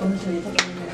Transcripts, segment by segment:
come chorizo.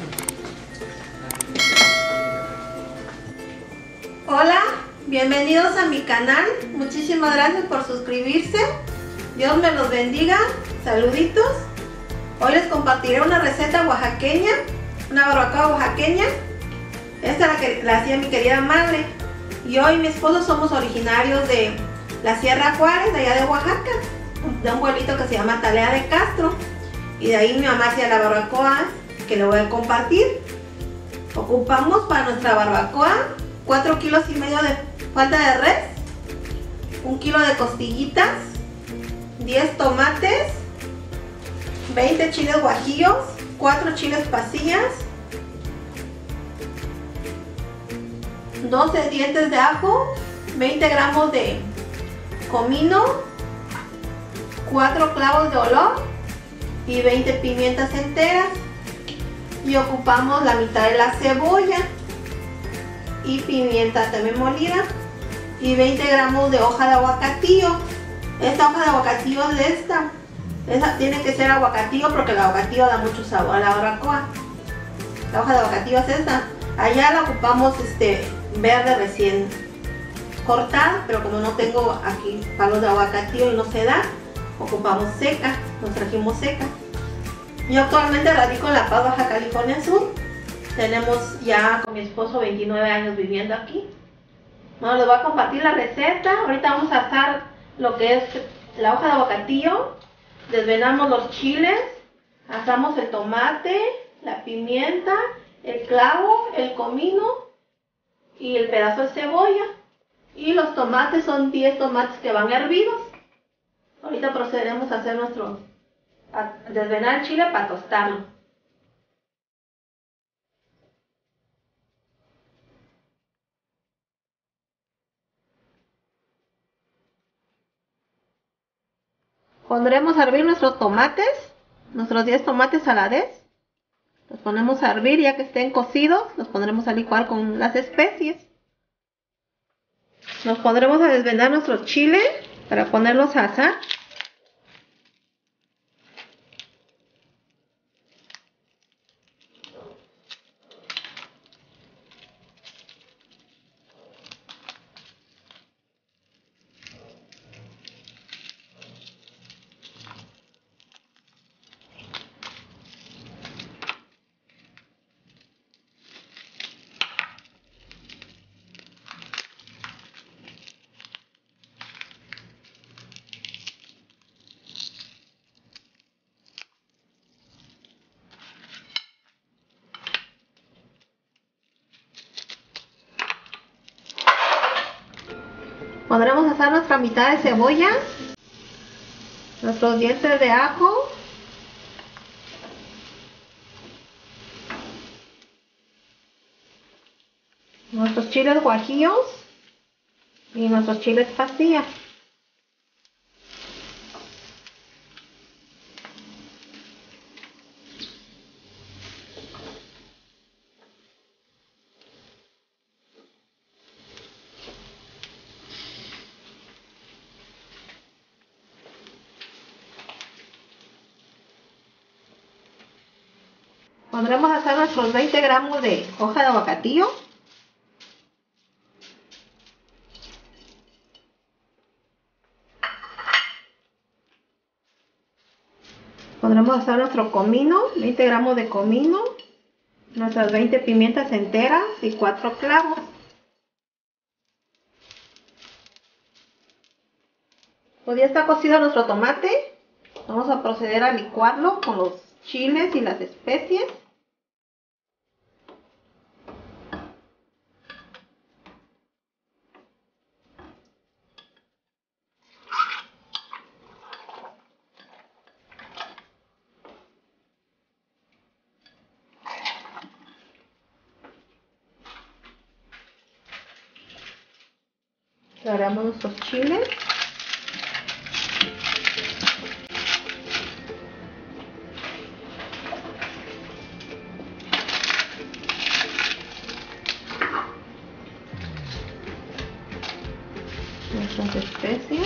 Hola, bienvenidos a mi canal. Muchísimas gracias por suscribirse. Dios me los bendiga. Saluditos. Hoy les compartiré una receta oaxaqueña, una barbacoa oaxaqueña. Esta la hacía mi querida madre. Y hoy mi esposo somos originarios de la Sierra Juárez, de allá de Oaxaca, de un pueblito que se llama Talea de Castro. Y de ahí mi mamá hacía la barbacoa que le voy a compartir. Ocupamos para nuestra barbacoa 4,5 kilos de falda de res, 1 kilo de costillitas, 10 tomates, 20 chiles guajillos, 4 chiles pasillas, 12 dientes de ajo, 20 gramos de comino, 4 clavos de olor y 20 pimientas enteras. Y ocupamos la mitad de la cebolla y pimienta también molida y 20 gramos de hoja de aguacatillo. Esta hoja de aguacatillo es esta. Esa tiene que ser aguacatillo porque el aguacatillo da mucho sabor a la barbacoa. La hoja de aguacatillo es esta. Allá la ocupamos verde recién cortada, pero como no tengo aquí palos de aguacatillo y no se da, ocupamos seca, nos trajimos seca. Yo actualmente radico en La Paz, Baja California Sur. Tenemos ya con mi esposo 29 años viviendo aquí. Bueno, les voy a compartir la receta. Ahorita vamos a asar lo que es la hoja de aguacatillo. Desvenamos los chiles, asamos el tomate, la pimienta, el clavo, el comino y el pedazo de cebolla. Y los tomates son 10 tomates que van hervidos. Ahorita procederemos a hacer a desvenar el chile para tostarlo. Pondremos a hervir nuestros tomates, nuestros 10 tomates a la vez. Los ponemos a hervir, ya que estén cocidos, los pondremos a licuar con las especies. Nos pondremos a desvenar nuestros chiles para ponerlos a asar. Pondremos a asar nuestra mitad de cebolla, nuestros dientes de ajo, nuestros chiles guajillos y nuestros chiles pastillas. Pondremos a asar nuestros 20 gramos de hoja de aguacatillo. Pondremos a asar nuestro comino, 20 gramos de comino, nuestras 20 pimientas enteras y 4 clavos. Pues ya está cocido nuestro tomate. Vamos a proceder a licuarlo con los chiles y las especies. Agregamos nuestros chiles. Nuestras especies.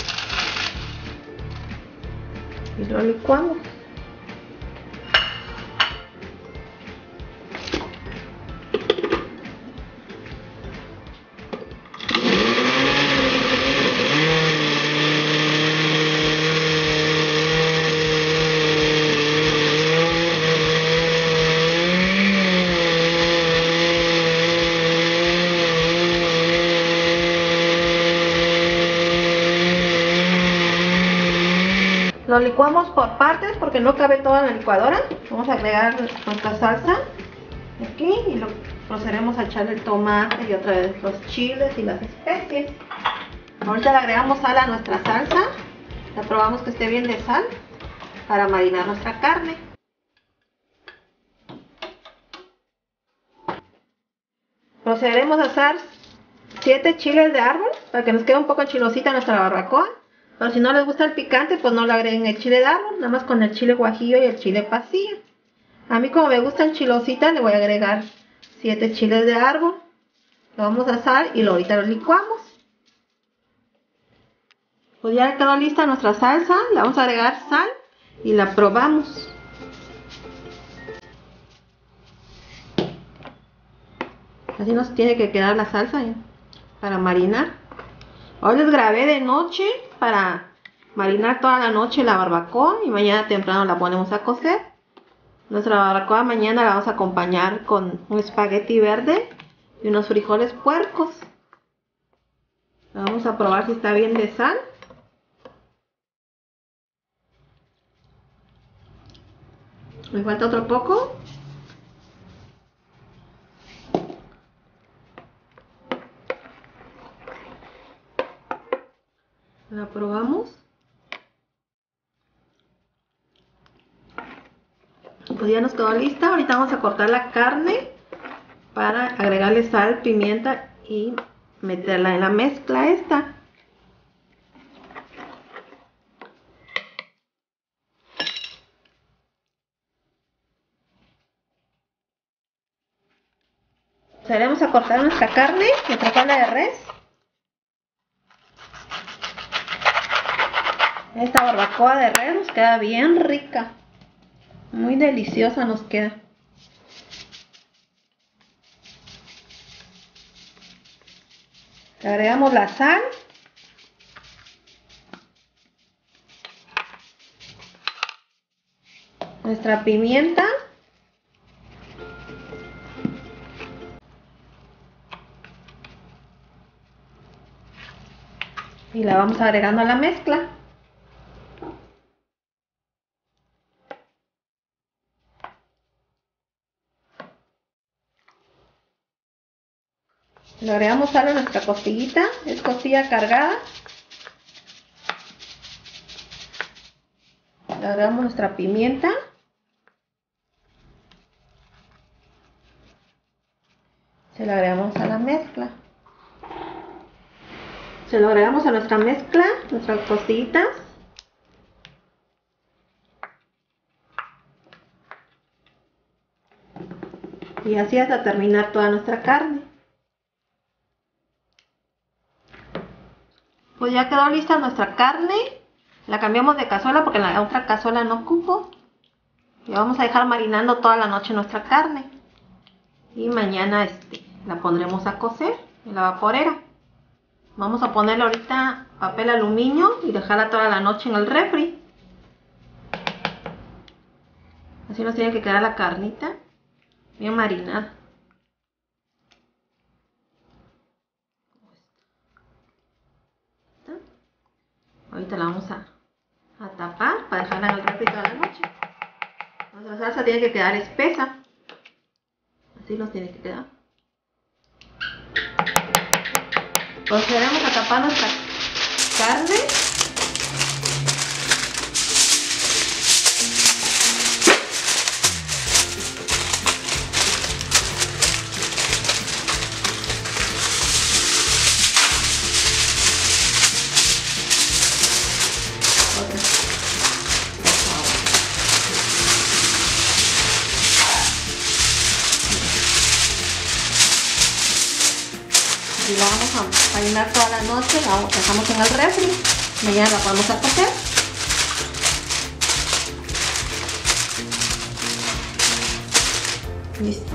Y lo licuamos. Lo licuamos por partes porque no cabe toda en la licuadora. Vamos a agregar nuestra salsa aquí y procederemos a echarle el tomate y otra vez los chiles y las especies. Ahorita le agregamos sal a nuestra salsa. La probamos que esté bien de sal para marinar nuestra carne. Procederemos a asar 7 chiles de árbol para que nos quede un poco chilosita nuestra barbacoa. Pero si no les gusta el picante, pues no le agreguen el chile de árbol, nada más con el chile guajillo y el chile pasilla. A mí, como me gusta el chilosita, le voy a agregar 7 chiles de árbol. Lo vamos a asar y ahorita lo licuamos. Pues ya quedó lista nuestra salsa, le vamos a agregar sal y la probamos. Así nos tiene que quedar la salsa para marinar. Hoy les grabé de noche para marinar toda la noche la barbacoa y mañana temprano la ponemos a cocer. Nuestra barbacoa mañana la vamos a acompañar con un espagueti verde y unos frijoles puercos. Vamos a probar si está bien de sal. Me falta otro poco. La probamos. Pues ya nos quedó lista. Ahorita vamos a cortar la carne para agregarle sal, pimienta y meterla en la mezcla esta. Vamos a cortar nuestra carne de res. Esta barbacoa de res nos queda bien rica. Muy deliciosa nos queda. Le agregamos la sal. Nuestra pimienta. Y la vamos agregando a la mezcla. Le agregamos sal a nuestra costillita, es costilla cargada. Le agregamos nuestra pimienta. Se lo agregamos a la mezcla. Se lo agregamos a nuestra mezcla, nuestras costillitas. Y así hasta terminar toda nuestra carne. Pues ya quedó lista nuestra carne. La cambiamos de cazuela porque en la otra cazuela no cupo. Y vamos a dejar marinando toda la noche nuestra carne. Y mañana la pondremos a cocer en la vaporera. Vamos a ponerle ahorita papel aluminio y dejarla toda la noche en el refri. Así nos tiene que quedar la carnita bien marinada. Ahorita la vamos a tapar para dejarla en el refri toda la noche. Nuestra salsa tiene que quedar espesa. Así nos tiene que quedar. Procederemos a tapar nuestra carne. Y la vamos a marinar toda la noche, la dejamos en el refri, mañana la podemos a cocer. Listo.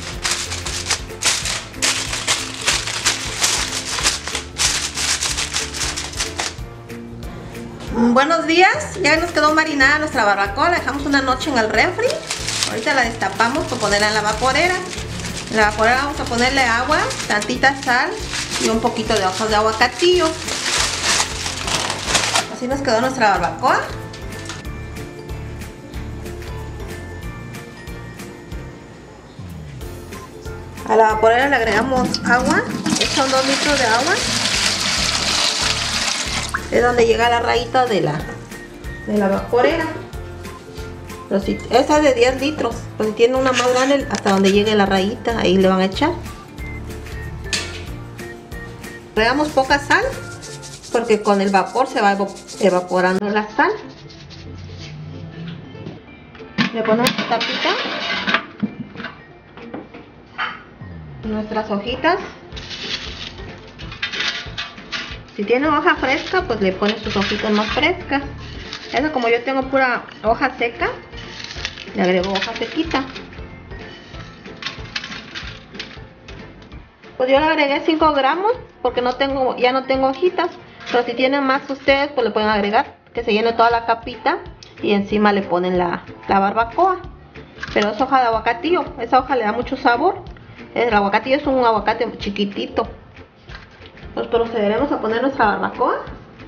Buenos días, ya nos quedó marinada nuestra barbacoa, la dejamos una noche en el refri. Ahorita la destapamos para ponerla en la vaporera. En la vaporera vamos a ponerle agua, tantita sal y un poquito de hojas de aguacatillo. Así nos quedó nuestra barbacoa. A la vaporera le agregamos agua. Son 2 litros de agua. Es donde llega la rayita de la vaporera. Pero si, esa es de 10 litros. Pues si tiene una más grande, hasta donde llegue la rayita, ahí le van a echar. Agregamos poca sal, porque con el vapor se va evaporando la sal. Le ponemos tapita. Nuestras hojitas. Si tiene hoja fresca, pues le pones sus hojitas más frescas. Eso, como yo tengo pura hoja seca, le agrego hoja sequita. Pues yo le agregué 5 gramos porque ya no tengo hojitas. Pero si tienen más ustedes, pues le pueden agregar, que se llene toda la capita y encima le ponen la barbacoa. Pero es hoja de aguacatillo, esa hoja le da mucho sabor. El aguacatillo es un aguacate chiquitito. Pues procederemos a poner nuestra barbacoa.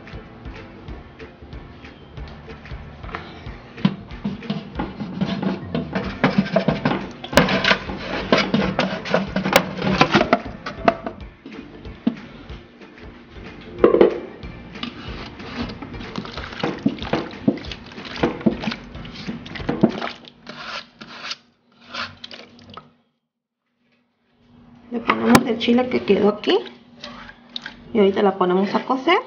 Le ponemos el chile que quedó aquí y ahorita la ponemos a cocer.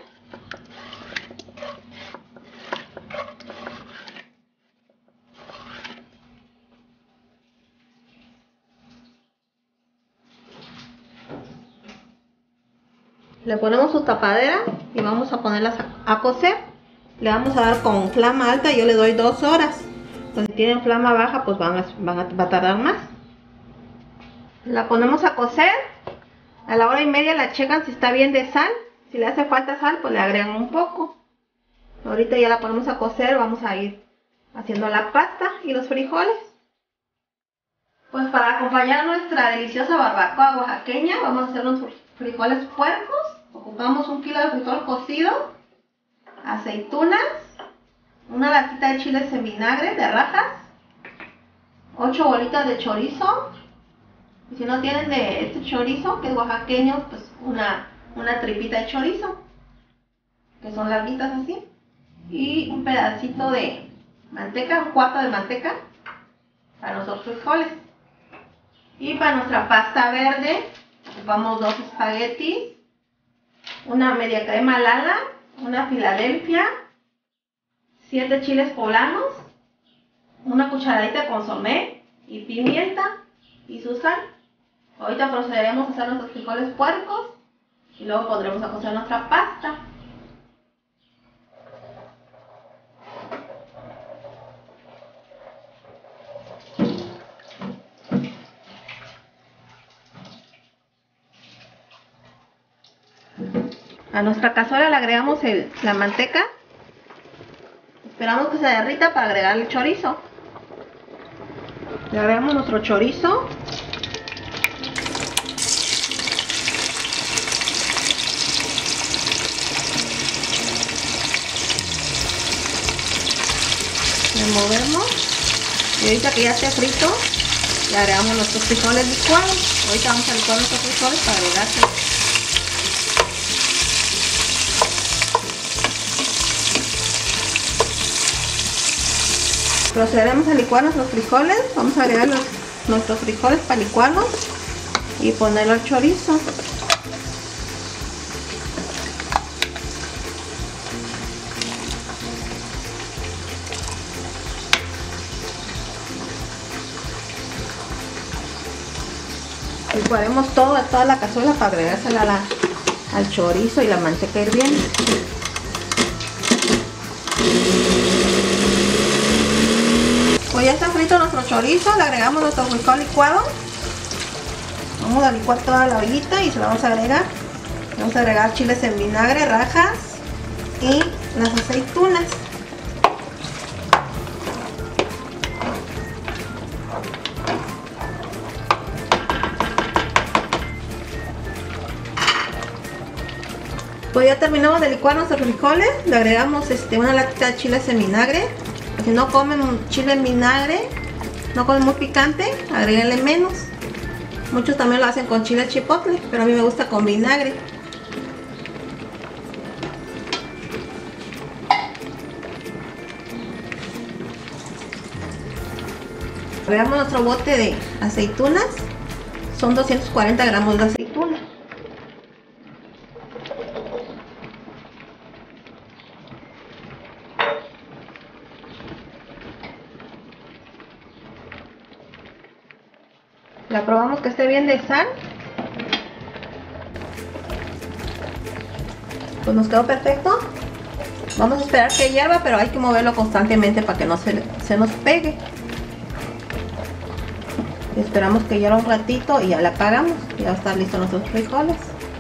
Le ponemos su tapadera y vamos a ponerlas a cocer. Le vamos a dar con flama alta, yo le doy 2 horas. Pues si tienen flama baja, pues va a tardar más. La ponemos a cocer. A la 1h30 la checan si está bien de sal. Si le hace falta sal, pues le agregan un poco. Ahorita ya la ponemos a cocer. Vamos a ir haciendo la pasta y los frijoles. Pues para acompañar nuestra deliciosa barbacoa oaxaqueña, vamos a hacer unos frijoles puercos. Ocupamos 1 kilo de frijol cocido, aceitunas, una latita de chiles en vinagre de rajas, 8 bolitas de chorizo. Y si no tienen de este chorizo, que es oaxaqueño, pues una tripita de chorizo, que son larguitas así. Y un pedacito de manteca, 1/4 de manteca, para nuestros frijoles. Y para nuestra pasta verde, ocupamos 2 espaguetis, una media crema Lala, una Filadelfia, 7 chiles poblanos, una cucharadita de consomé y pimienta y su sal. Ahorita procederemos a hacer nuestros frijoles puercos y luego pondremos a cocer nuestra pasta. A nuestra cazuela le agregamos la manteca. Esperamos que se derrita para agregar el chorizo. Le agregamos nuestro chorizo. Removemos. Y ahorita que ya esté frito, le agregamos nuestros frijoles licuados. Ahorita vamos a licuar nuestros frijoles para agregarse. Procederemos a licuar nuestros frijoles. Vamos a agregar nuestros frijoles para licuarlos y ponerlo al chorizo. Licuaremos toda la cazuela para agregársela al chorizo y la manteca hirviendo. Pues ya está frito nuestro chorizo, le agregamos nuestro frijol licuado. Vamos a licuar toda la ollita y se la vamos a agregar. Vamos a agregar chiles en vinagre, rajas y las aceitunas. Pues ya terminamos de licuar nuestros frijoles, le agregamos una latita de chiles en vinagre. Si no comen chile en vinagre, no comen muy picante, agréguenle menos. Muchos también lo hacen con chile chipotle, pero a mí me gusta con vinagre. Agregamos nuestro bote de aceitunas. Son 240 gramos de aceituna. La probamos que esté bien de sal. Pues nos quedó perfecto. Vamos a esperar que hierva, pero hay que moverlo constantemente para que no se nos pegue. Y esperamos que hierva un ratito y ya la apagamos. Ya va a estar listos nuestros frijoles.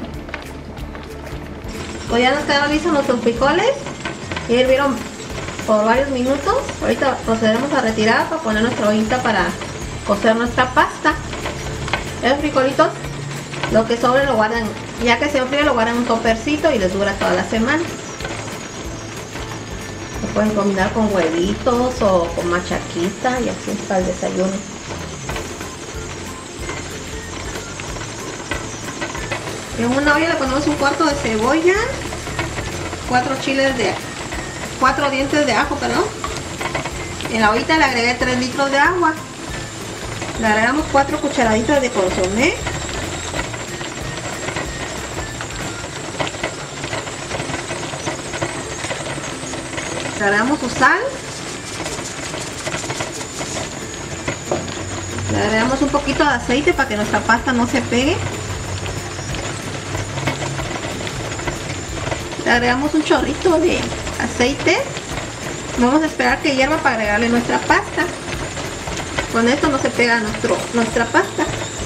Pues ya nos quedaron listos nuestros frijoles. Ya hirvieron por varios minutos. Ahorita procederemos a retirar para poner nuestra ollita para cocer nuestra pasta. Los frijolitos, lo que sobre lo guardan, ya que se enfríe lo guardan en un topercito y les dura toda la semana. Lo pueden combinar con huevitos o con machaquita y así para el desayuno. En una olla le ponemos un cuarto de cebolla, 4 dientes de ajo, perdón. En la ollita le agregué 3 litros de agua. Le agregamos 4 cucharaditas de consomé. Le agregamos su sal. Le agregamos un poquito de aceite para que nuestra pasta no se pegue. Le agregamos un chorrito de aceite. Vamos a esperar que hierva para agregarle nuestra pasta. Con esto no se pega nuestra pasta.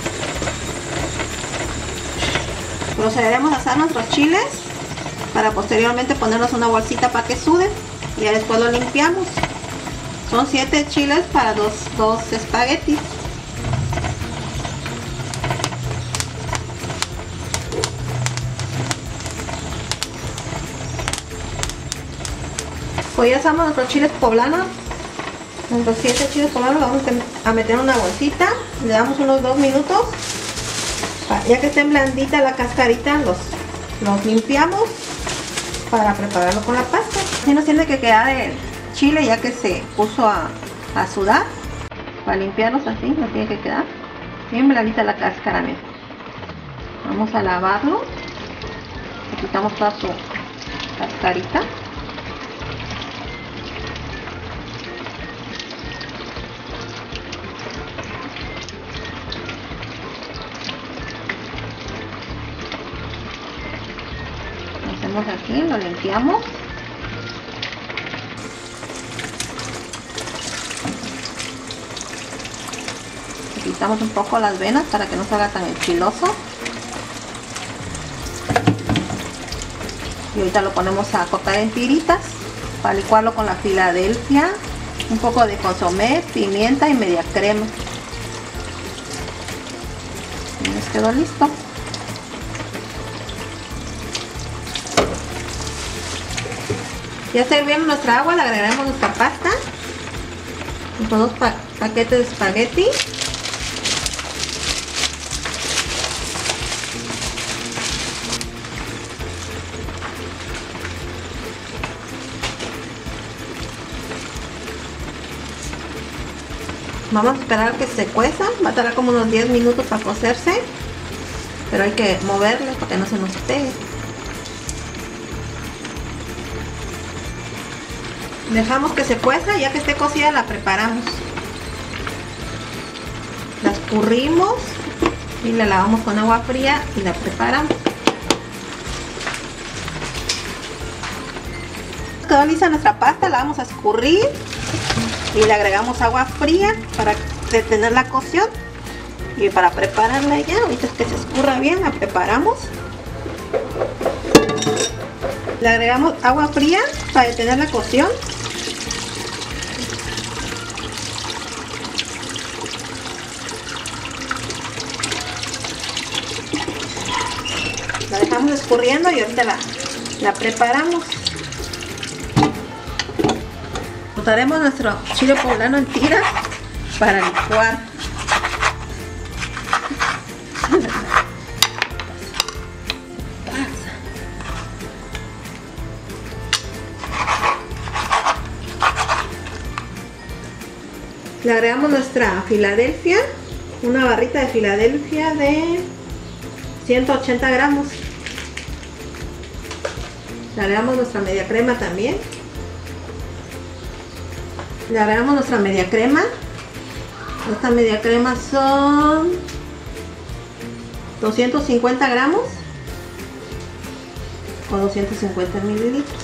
Procederemos a asar nuestros chiles para posteriormente ponerlos en una bolsita para que suden y ya después lo limpiamos. Son 7 chiles para dos espaguetis. Pues ya asamos nuestros chiles poblanos. Los 7 chiles poblanos los vamos a meter en una bolsita. Le damos unos 2 minutos. Ya que estén blanditas la cascarita, los limpiamos para prepararlo con la pasta. Así nos tiene que quedar el chile ya que se puso a sudar. Para limpiarlos así nos tiene que quedar bien blandita la cáscara. Miren. Vamos a lavarlo. Le quitamos toda su cascarita. Aquí lo limpiamos. Le quitamos un poco las venas para que no se haga tan enchiloso. Y ahorita lo ponemos a cortar en tiritas para licuarlo con la Filadelfia, un poco de consomé, pimienta y media crema. Y nos quedó listo. Ya está hirviendo nuestra agua, le agregaremos nuestra pasta. Con 2 paquetes de espagueti. Vamos a esperar a que se cueza. Va a tardar como unos 10 minutos para cocerse. Pero hay que moverlo para que no se nos pegue. Dejamos que se cueza, ya que esté cocida la preparamos. La escurrimos y la lavamos con agua fría y la preparamos. Quedó lista nuestra pasta, la vamos a escurrir y le agregamos agua fría para detener la cocción y para prepararla ya. Ahorita es que se escurra bien, la preparamos. Le agregamos agua fría para detener la cocción. La dejamos escurriendo y ahorita la preparamos. Cortaremos nuestro chile poblano en tiras para licuar. Le agregamos nuestra Filadelfia, una barrita de Filadelfia de 180 gramos. Le agregamos nuestra media crema también. Le agregamos nuestra media crema. Esta media crema son 250 gramos o 250 mililitros.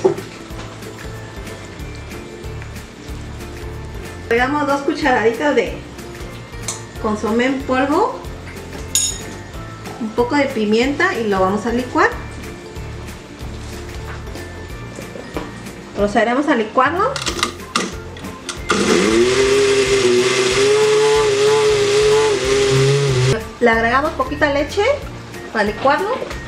Agregamos 2 cucharaditas de consomé en polvo, un poco de pimienta y lo vamos a licuar. Procederemos a licuarlo. Le agregamos poquita leche para licuarlo.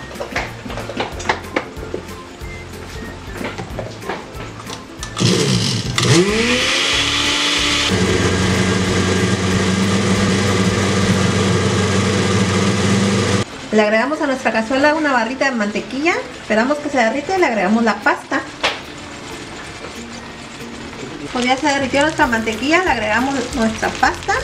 Le agregamos a nuestra cazuela una barrita de mantequilla, esperamos que se derrite y le agregamos la pasta. Cuando ya se derritió nuestra mantequilla, le agregamos nuestra pasta.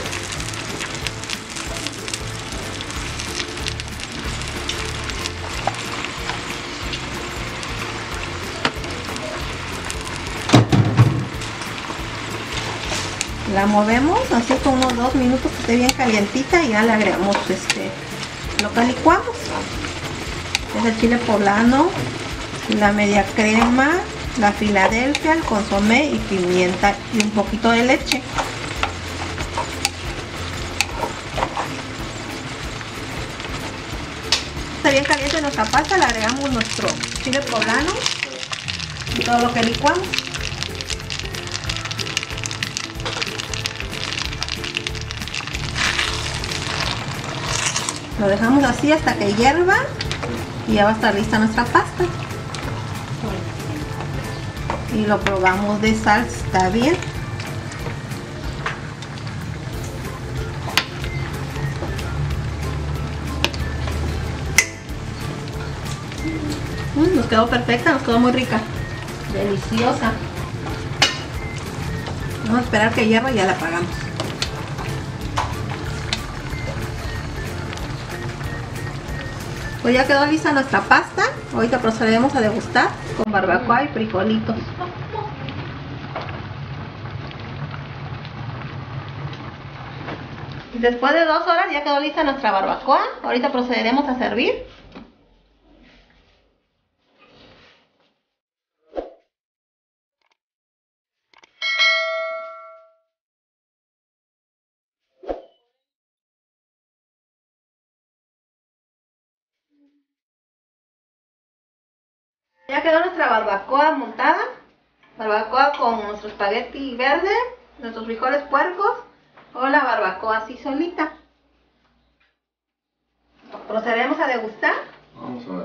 La movemos así con unos 2 minutos que esté bien calientita y ya le agregamos lo que licuamos. Es el chile poblano, la media crema, la Filadelfia, el consomé y pimienta y un poquito de leche. Está bien caliente nuestra pasta, le agregamos nuestro chile poblano y todo lo que licuamos. Lo dejamos así hasta que hierva y ya va a estar lista nuestra pasta. Y lo probamos de sal, está bien. Nos quedó perfecta, nos quedó muy rica, deliciosa. Vamos a esperar que hierva y ya la apagamos. Pues ya quedó lista nuestra pasta. Ahorita procederemos a degustar con barbacoa y frijolitos. Después de 2 horas ya quedó lista nuestra barbacoa. Ahorita procederemos a servir. Ya quedó nuestra barbacoa montada. Barbacoa con nuestro espagueti verde, nuestros frijoles puercos o la barbacoa así solita. Procederemos a degustar. Vamos a ver.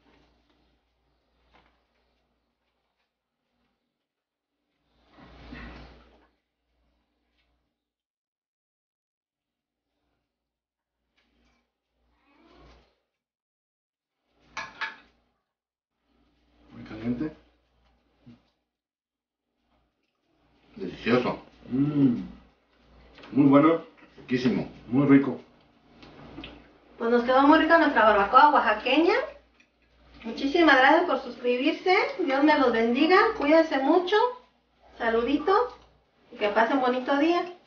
Muy caliente. Delicioso. Muy bueno, riquísimo, muy rico. Pues nos quedó muy rica nuestra barbacoa oaxaqueña. Muchísimas gracias por suscribirse. Dios me los bendiga. Cuídense mucho. Saluditos. Y que pasen un bonito día.